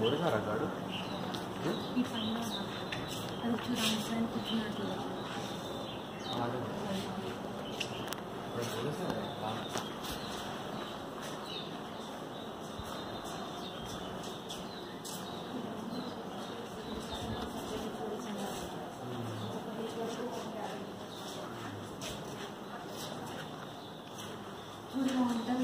बोरेगा रगाड़ू ఈ పైన అది చూడాలని కూర్చున్నట్టు చూడ బాగుంటుంది